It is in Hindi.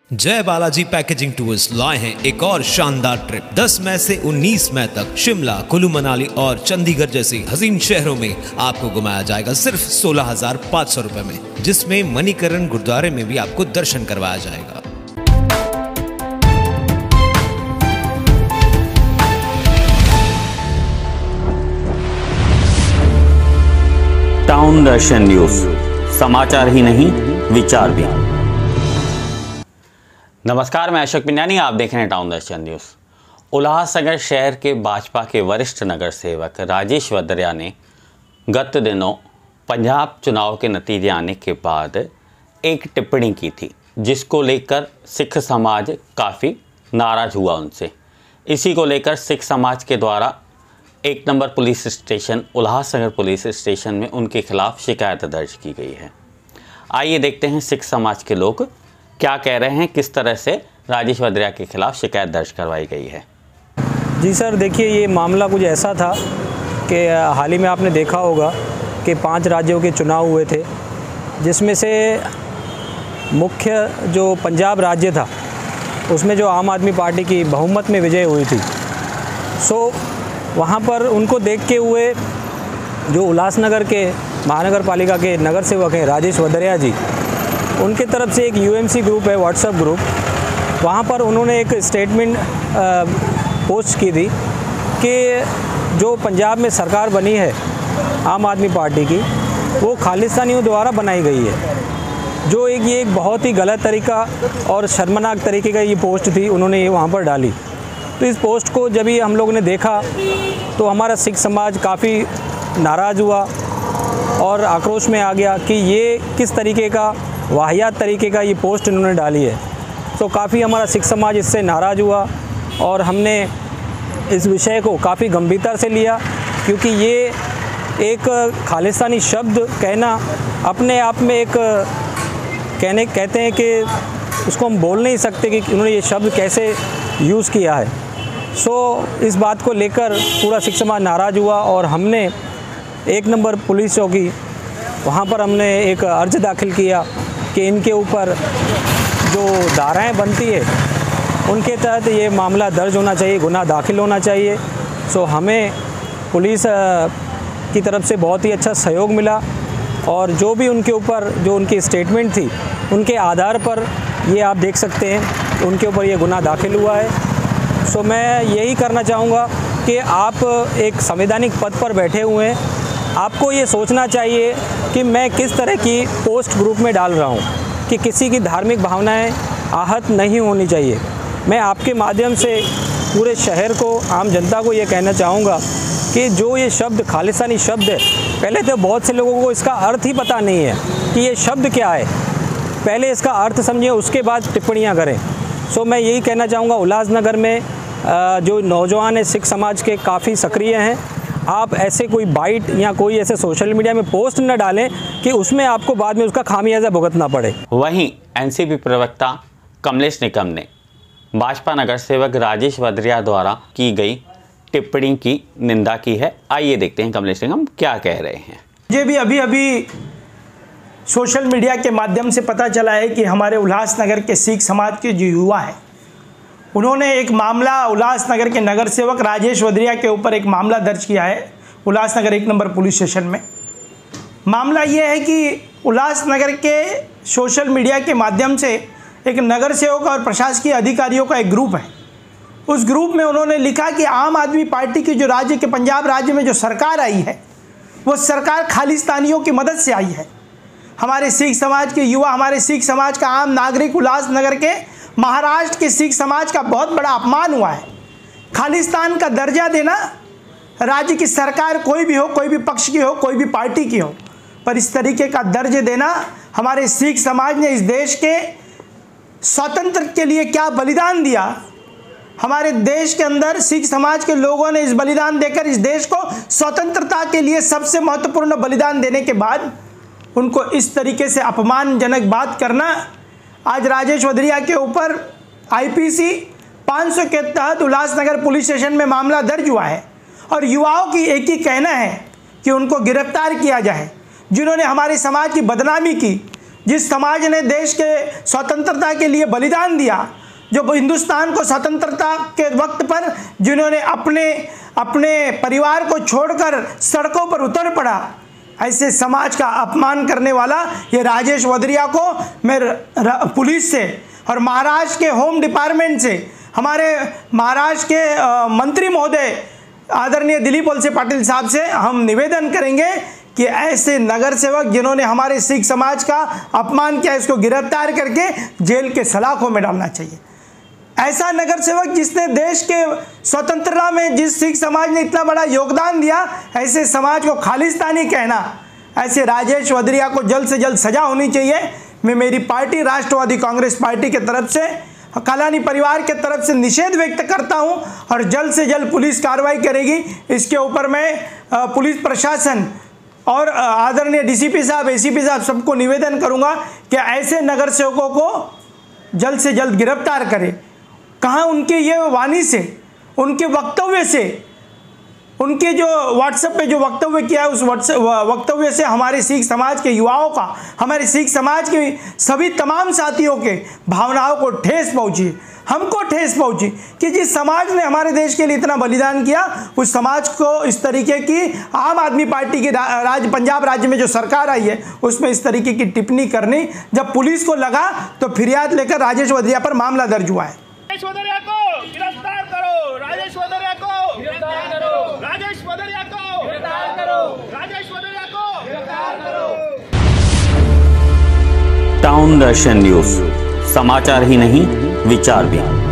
जय बालाजी पैकेजिंग टूर्स लाए हैं एक और शानदार ट्रिप। 10 मई से 19 मई तक शिमला, कुल्लू मनाली और चंडीगढ़ जैसे हसीन शहरों में आपको घुमाया जाएगा सिर्फ 16,500 रुपए में, जिसमें मणिकरण गुरुद्वारे में भी आपको दर्शन करवाया जाएगा। टाउन दर्शन न्यूज, समाचार ही नहीं विचार भी। नमस्कार, मैं अशोक पिन्यानी, आप देख रहे हैं टाउन दर्शन न्यूज। उल्लासनगर शहर के भाजपा के वरिष्ठ नगर सेवक राजेश वद्रिया ने गत दिनों पंजाब चुनाव के नतीजे आने के बाद एक टिप्पणी की थी, जिसको लेकर सिख समाज काफ़ी नाराज़ हुआ उनसे। इसी को लेकर सिख समाज के द्वारा 1 number police station Ulhasnagar police station में उनके खिलाफ शिकायत दर्ज की गई है। आइए देखते हैं सिख समाज के लोग क्या कह रहे हैं, किस तरह से राजेश वद्रिया के खिलाफ शिकायत दर्ज करवाई गई है। जी सर, देखिए ये मामला कुछ ऐसा था कि हाल ही में आपने देखा होगा कि 5 राज्यों के चुनाव हुए थे, जिसमें से मुख्य जो पंजाब राज्य था उसमें जो आम आदमी पार्टी की बहुमत में विजय हुई थी। वहाँ पर उनको देखते हुए जो उल्लासनगर के महानगर पालिका के नगर सेवक हैं राजेश वद्रिया जी, उनके तरफ से एक UMC ग्रुप है, व्हाट्सएप ग्रुप, वहाँ पर उन्होंने एक स्टेटमेंट पोस्ट की थी कि जो पंजाब में सरकार बनी है आम आदमी पार्टी की, वो खालिस्तानियों द्वारा बनाई गई है। जो ये एक बहुत ही गलत तरीका और शर्मनाक तरीके का ये पोस्ट थी, उन्होंने ये वहाँ पर डाली। तो इस पोस्ट को जब ही हम लोग ने देखा तो हमारा सिख समाज काफ़ी नाराज़ हुआ और आक्रोश में आ गया कि ये किस तरीके का वाहियात तरीके का ये पोस्ट इन्होंने डाली है। तो काफ़ी हमारा सिख समाज इससे नाराज़ हुआ और हमने इस विषय को काफ़ी गंभीरता से लिया, क्योंकि ये एक खालिस्तानी शब्द कहना अपने आप में एक कहते हैं कि उसको हम बोल नहीं सकते कि उन्होंने ये शब्द कैसे यूज़ किया है। इस बात को लेकर पूरा सिख समाज नाराज़ हुआ और हमने 1 नंबर पुलिस चौकी वहाँ पर हमने एक अर्ज दाखिल किया कि इनके ऊपर जो धाराएँ बनती है उनके तहत ये मामला दर्ज होना चाहिए, गुनाह दाखिल होना चाहिए। हमें पुलिस की तरफ से बहुत ही अच्छा सहयोग मिला और जो भी उनके ऊपर जो उनकी स्टेटमेंट थी उनके आधार पर ये आप देख सकते हैं उनके ऊपर ये गुनाह दाखिल हुआ है। मैं यही करना चाहूँगा कि आप एक संवैधानिक पद पर बैठे हुए हैं, आपको ये सोचना चाहिए कि मैं किस तरह की पोस्ट ग्रुप में डाल रहा हूँ कि किसी की धार्मिक भावनाएं आहत नहीं होनी चाहिए। मैं आपके माध्यम से पूरे शहर को, आम जनता को ये कहना चाहूँगा कि जो ये शब्द खालिस्तानी शब्द है, पहले तो बहुत से लोगों को इसका अर्थ ही पता नहीं है कि ये शब्द क्या है। पहले इसका अर्थ समझिए, उसके बाद टिप्पणियाँ करें। मैं यही कहना चाहूँगा, उल्लासनगर में जो नौजवान है सिख समाज के काफ़ी सक्रिय हैं। आप ऐसे कोई बाइट या कोई ऐसे सोशल मीडिया में पोस्ट न डालें कि उसमें आपको बाद में उसका खामियाजा भुगतना पड़े। वहीं NCP प्रवक्ता कमलेश निकम ने भाजपा नगर सेवक राजेश वद्रिया द्वारा की गई टिप्पणी की निंदा की है। आइए देखते हैं कमलेश निकम क्या कह रहे हैं। मुझे भी अभी सोशल मीडिया के माध्यम से पता चला है कि हमारे उल्लासनगर के सिख समाज के जो युवा हैं, उन्होंने एक मामला उल्लासनगर के नगर सेवक राजेश वद्रिया के ऊपर एक मामला दर्ज किया है उल्लासनगर 1 नंबर पुलिस स्टेशन में। मामला ये है कि उल्लासनगर के सोशल मीडिया के माध्यम से एक नगर सेवक और प्रशासकीय अधिकारियों का एक ग्रुप है। उस ग्रुप में उन्होंने लिखा कि आम आदमी पार्टी की जो राज्य के पंजाब राज्य में जो सरकार आई है, वो सरकार खालिस्तानियों की मदद से आई है। हमारे सिख समाज के युवा, हमारे सिख समाज का आम नागरिक, उल्लासनगर के महाराष्ट्र के सिख समाज का बहुत बड़ा अपमान हुआ है। खालिस्तान का दर्जा देना, राज्य की सरकार कोई भी हो, कोई भी पक्ष की हो, कोई भी पार्टी की हो, पर इस तरीके का दर्ज देना, हमारे सिख समाज ने इस देश के स्वतंत्र के लिए क्या बलिदान दिया। हमारे देश के अंदर सिख समाज के लोगों ने इस बलिदान देकर इस देश को स्वतंत्रता के लिए सबसे महत्वपूर्ण बलिदान देने के बाद उनको इस तरीके से अपमानजनक बात करना। आज राजेश वद्रिया के ऊपर IPC 500 के तहत उल्लासनगर पुलिस स्टेशन में मामला दर्ज हुआ है और युवाओं की एक ही कहना है कि उनको गिरफ्तार किया जाए, जिन्होंने हमारे समाज की बदनामी की, जिस समाज ने देश के स्वतंत्रता के लिए बलिदान दिया, जो हिंदुस्तान को स्वतंत्रता के वक्त पर जिन्होंने अपने परिवार को छोड़कर सड़कों पर उतर पड़ा, ऐसे समाज का अपमान करने वाला ये राजेश वदरिया को मैं पुलिस से और महाराष्ट्र के होम डिपार्टमेंट से, हमारे महाराष्ट्र के मंत्री महोदय आदरणीय दिलीप वलसे पाटिल साहब से हम निवेदन करेंगे कि ऐसे नगर सेवक जिन्होंने हमारे सिख समाज का अपमान किया, इसको गिरफ्तार करके जेल के सलाखों में डालना चाहिए। ऐसा नगर सेवक जिसने देश के स्वतंत्रता में जिस सिख समाज ने इतना बड़ा योगदान दिया, ऐसे समाज को खालिस्तानी कहना, ऐसे राजेश वदरिया को जल्द से जल्द सजा होनी चाहिए। मैं मेरी पार्टी राष्ट्रवादी कांग्रेस पार्टी के तरफ से, कालानी परिवार के तरफ से निषेध व्यक्त करता हूं और जल्द से जल्द पुलिस कार्रवाई करेगी। इसके ऊपर मैं पुलिस प्रशासन और आदरणीय डीसीपी साहब, एसीपी साहब सबको निवेदन करूंगा कि ऐसे नगर सेवकों को जल्द से जल्द गिरफ्तार करें। कहाँ उनके ये वाणी से, उनके वक्तव्य से, उनके जो व्हाट्सएप पे जो वक्तव्य किया है, उस वक्तव्य से हमारे सिख समाज के युवाओं का, हमारे सिख समाज के सभी तमाम साथियों के भावनाओं को ठेस पहुंची, हमको ठेस पहुंची कि जिस समाज ने हमारे देश के लिए इतना बलिदान किया, उस समाज को इस तरीके की आम आदमी पार्टी की पंजाब राज्य में जो सरकार आई है उसमें इस तरीके की टिप्पणी करनी, जब पुलिस को लगा तो फिरियाद लेकर राजेश वदरिया पर मामला दर्ज हुआ है। राजेश वदरिया को गिरफ्तार करो, राजेश वदरिया को गिरफ्तार करो, राजेश वदरिया को गिरफ्तार करो, राजेश वदरिया को गिरफ्तार करो। टाउन दर्शन न्यूज, समाचार ही नहीं विचार भी।